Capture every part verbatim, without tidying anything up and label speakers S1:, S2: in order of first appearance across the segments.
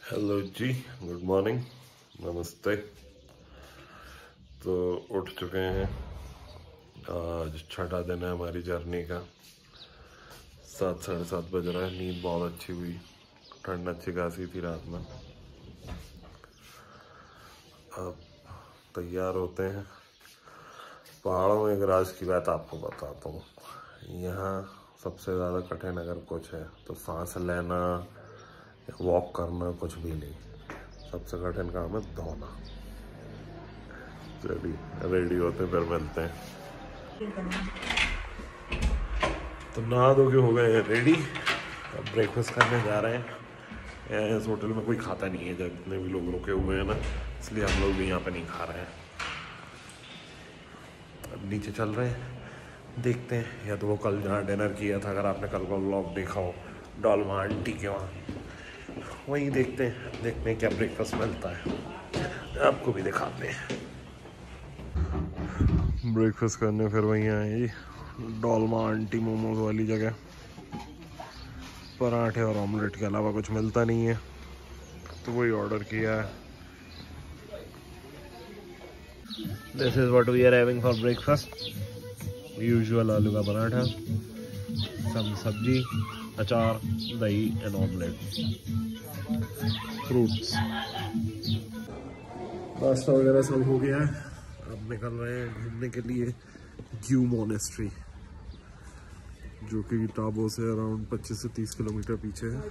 S1: Hello जी, good morning, नमस्ते। तो उठ चुके हैं। आज छठा दिन है हमारी जर्नी का। सात साढ़े सात बज रहा है। नींद बहुत अच्छी हुई, ठंड अच्छी खासी थी रात में। अब तैयार होते हैं। पहाड़ों में एक राज की बात आपको बताता हूँ। यहाँ सबसे ज़्यादा कठिन अगर कुछ है तो सांस लेना या वॉक करना कुछ भी नहीं। सबसे कठिन काम है धोना। चलिए रेडी होते फिर मिलते हैं। तो नहा धो के हो गए हैं रेडी। अब ब्रेकफास्ट करने जा रहे हैं। इस होटल में कोई खाता नहीं है, जब जितने भी लोग रुके हुए हैं ना, इसलिए हम लोग भी यहाँ पे नहीं खा रहे हैं। अब नीचे चल रहे हैं, देखते हैं। या तो वो कल जहाँ डिनर किया था, अगर आपने कल का व्लॉग देखा हो डॉलमा आंटी के वहाँ, वहीं देखते हैं देखते हैं क्या ब्रेकफास्ट मिलता है। आपको भी दिखाते हैं। ब्रेकफास्ट करने फिर वहीं आए जी, डॉलमा आंटी मोमोज वाली जगह। पराठे और ऑमलेट के अलावा कुछ मिलता नहीं है, तो वही ऑर्डर किया है। This is what we are having for breakfast. Usual आलू का पराठा, सम सब्जी, अचार, दही एंड ऑमलेट, फ्रूट्स। नाश्ता वगैरह सब हो गया है। अब निकल रहे हैं घूमने के लिए ग्यू मोनेस्ट्री, जो कि टाबो से अराउंड पच्चीस से तीस किलोमीटर पीछे है।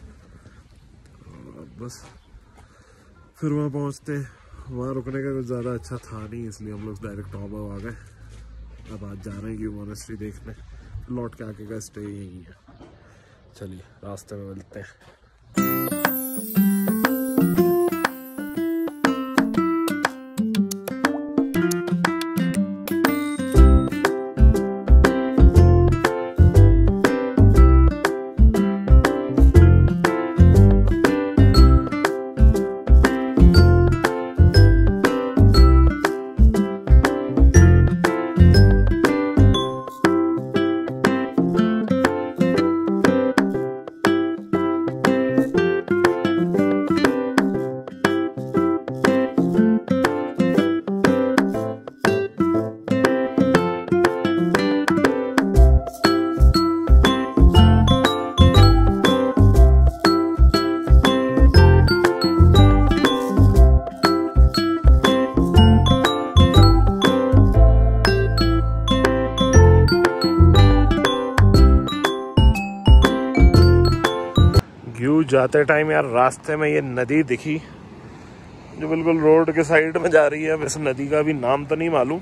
S1: और बस फिर वहाँ पहुँचते हैं। वहाँ रुकने का कुछ ज़्यादा अच्छा था नहीं, इसलिए हम लोग डायरेक्ट टाबो आ गए। अब आज जा रहे हैं ग्यू मोनेस्ट्री देखने। लौट के आके का स्टे यही है। चलिए रास्ते में मिलते हैं। जाते टाइम यार रास्ते में ये नदी दिखी, जो बिल्कुल रोड के साइड में जा रही है। वैसे नदी का भी नाम तो नहीं मालूम,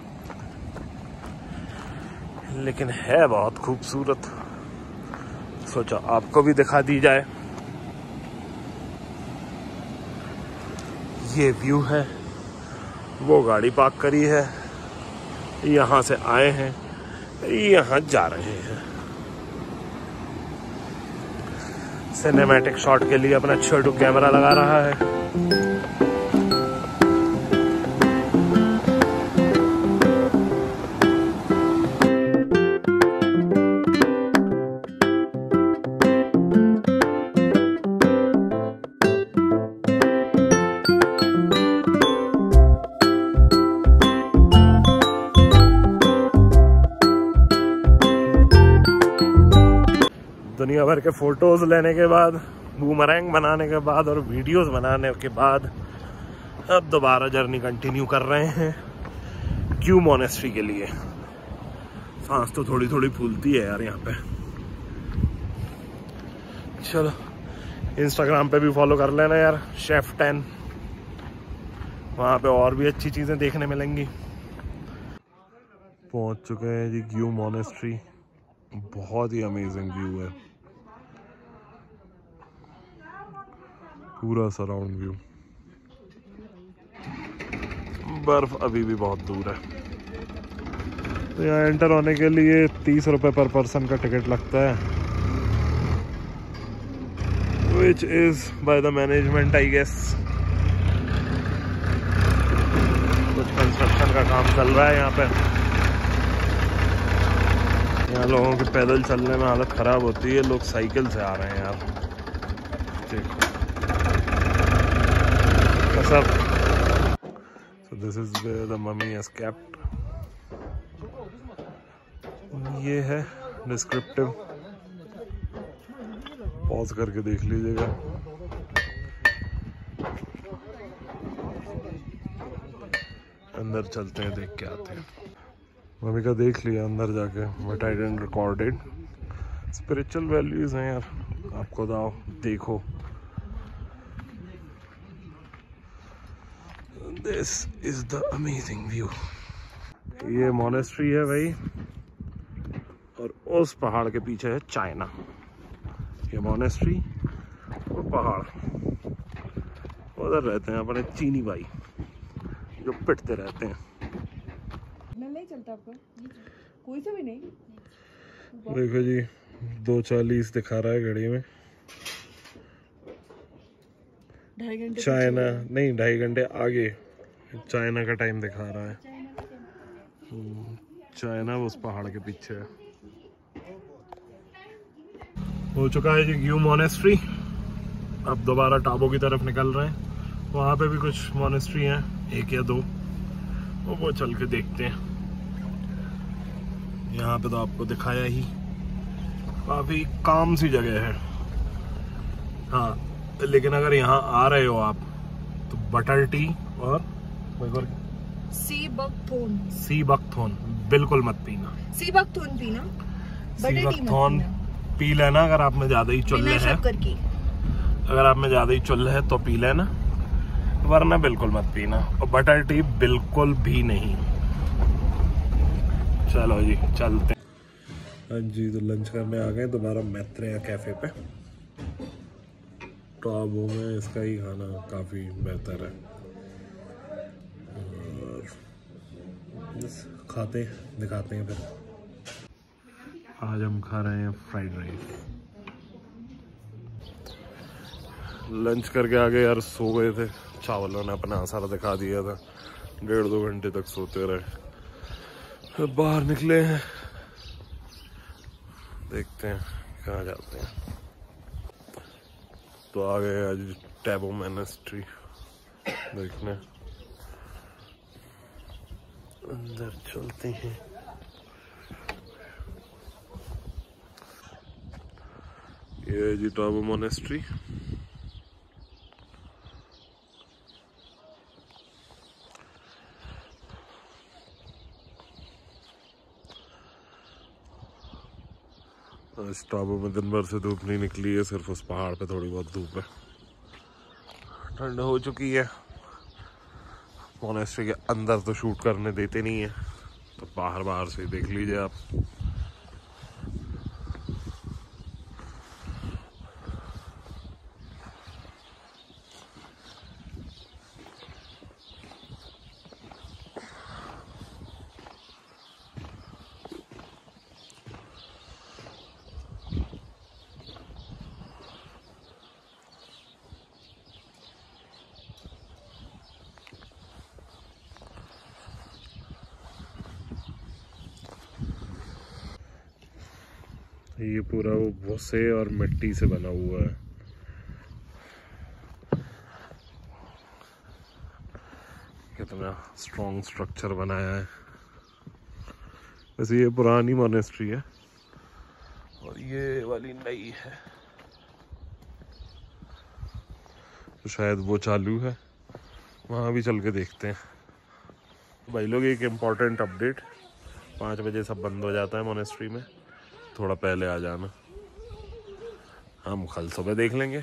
S1: लेकिन है बहुत खूबसूरत। सोचा आपको भी दिखा दी जाए। ये व्यू है। वो गाड़ी पार्क करी है, यहाँ से आए हैं, यहाँ जा रहे हैं। सिनेमैटिक शॉट के लिए अपना छोटू कैमरा लगा रहा है। दुनिया भर के फोटोज लेने के बाद, बूमरैंग बनाने के बाद और वीडियोस बनाने के बाद अब दोबारा जर्नी कंटिन्यू कर रहे हैं ग्यू मोनेस्ट्री के लिए। सांस तो थोड़ी थोड़ी फूलती है यार यहाँ पे। चलो इंस्टाग्राम पे भी फॉलो कर लेना यार, शेफ टेन। वहाँ पे और भी अच्छी चीज़ें देखने मिलेंगी। पहुँच चुके हैं जी ग्यू मोनेस्ट्री। बहुत ही अमेजिंग व्यू है, पूरा सराउंड व्यू। बर्फ अभी भी बहुत दूर है। तो यहाँ एंटर होने के लिए तीस रुपए पर पर्सन का टिकट लगता है, which is by the management I guess. कुछ कंस्ट्रक्शन का काम चल रहा है यहाँ पे। यहाँ लोगों के पैदल चलने में हालत ख़राब होती है, लोग साइकिल से आ रहे हैं यार। देखो सब। So this is where the mummy is kept. ये है डिस्क्रिप्टिव, पॉज करके देख लीजिएगा। अंदर चलते हैं, देख के आते हैं। मम्मी का देख लिया अंदर जाके, but I didn't record it. Spiritual values हैं यार, आपको दाओ देखो। This is the amazing view. ये मोनेस्ट्री है भाई, और उस पहाड़ के पीछे है चाइना। ये मोनेस्ट्री और पहाड़, उधर रहते हैं अपने चीनी भाई जो पिटते रहते हैं।
S2: नहीं चलता आपका कोई सा भी नहीं।
S1: देखो जी, दो चालीस दिखा रहा है घड़ी में।
S2: ढाई घंटे
S1: चाइना नहीं, ढाई घंटे आगे चाइना का टाइम दिखा रहा है। चाइना उस पहाड़ के पीछे है। हो चुका है जी ग्यू मोनेस्ट्री। अब दोबारा टाबो की तरफ निकल रहे हैं। वहाँ पे भी कुछ मोनेस्ट्री हैं, एक या दो, वो वो चल के देखते हैं। यहाँ पे तो आपको दिखाया ही, काफी काम सी जगह है। हाँ, लेकिन अगर यहाँ आ रहे हो आप तो बटर टी और
S2: सी बकथोन
S1: सी बकथोन बिल्कुल मत पीना।
S2: सी बकथोन पीना,
S1: सी बकथोन पी लेना अगर आप में ज्यादा ही चुल्ले है। अगर आप में ज्यादा ही चुल्ले है तो पी लेना, वरना बिल्कुल मत पीना। और बटर टी बिल्कुल भी नहीं। चलो जी चलते। हाँ जी, तो लंच करने आ गए दोबारा मैत्रेय कैफे पे। टाबो में इसका ही खाना काफ़ी बेहतर है। और बस खाते दिखाते हैं फिर। आज हम खा रहे हैं फ्राइड राइस। लंच करके आ गए यार, सो गए थे। चावलों ने अपना असर दिखा दिया था, डेढ़ दो घंटे तक सोते रहे। बाहर निकले हैं, देखते हैं कहाँ जाते हैं। तो आ गए आज टैबो मोनेस्ट्री देखने। अंदर चलते हैं। ये है जी टैबो मोनेस्ट्री। इस टाबो में दिन भर से धूप नहीं निकली है, सिर्फ उस पहाड़ पे थोड़ी बहुत धूप है। ठंड हो चुकी है। मोनेस्ट्री के अंदर तो शूट करने देते नहीं है, तो बाहर बाहर से देख लीजिए आप। ये पूरा वो भूसे और मिट्टी से बना हुआ है। कितना स्ट्रॉन्ग स्ट्रक्चर बनाया है। वैसे ये पुरानी मोनेस्ट्री है और ये वाली नई है, तो शायद वो चालू है। वहाँ भी चल के देखते हैं। भाई लोग, एक इम्पॉर्टेंट अपडेट, पाँच बजे सब बंद हो जाता है मोनेस्ट्री में, थोड़ा पहले आ जाना। हम कल सुबह देख लेंगे।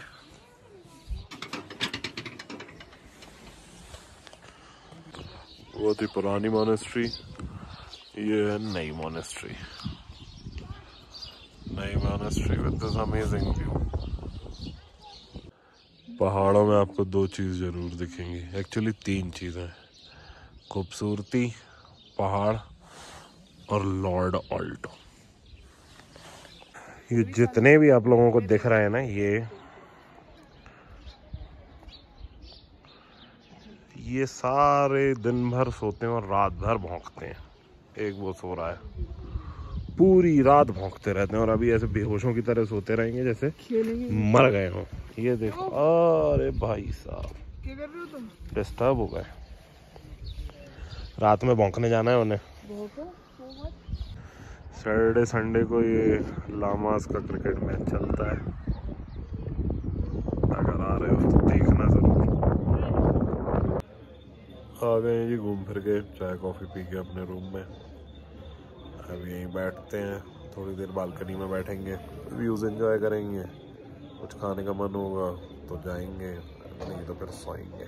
S1: बहुत ही पुरानी मोनेस्ट्री, ये है नई मोनेस्ट्री। नई monastery with this amazing view. पहाड़ों में आपको दो चीज़ जरूर दिखेंगी, एक्चुअली तीन चीज़ें, खूबसूरती, पहाड़ और लॉर्ड ऑल्टो। ये जितने भी आप लोगों को दिख रहे हैं ना, ये ये सारे दिन भर सोते हैं और रात भर भौंकते हैं। एक वो सो रहा है, पूरी रात भौंकते रहते हैं और अभी ऐसे बेहोशों की तरह सोते रहेंगे जैसे मर गए हों। ये देखो, अरे भाई साहब,
S2: क्या कर रहे हो तुम?
S1: डिस्टर्ब हो गए। रात में भौंकने जाना है उन्हें।
S2: भौंको so what?
S1: सैटरडे संडे को ये लामास का क्रिकेट मैच चलता है, अगर आ रहे हो तो देखना जरूर। आ गए जी घूम फिर के, चाय कॉफ़ी पी के अपने रूम में। अब यहीं बैठते हैं, थोड़ी देर बालकनी में बैठेंगे, व्यूज़ एंजॉय करेंगे। कुछ खाने का मन होगा तो जाएंगे, नहीं तो फिर सोएंगे।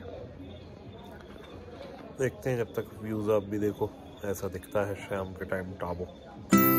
S1: देखते हैं जब तक व्यूज़ आप भी देखो। ऐसा दिखता है शाम के टाइम टाबो।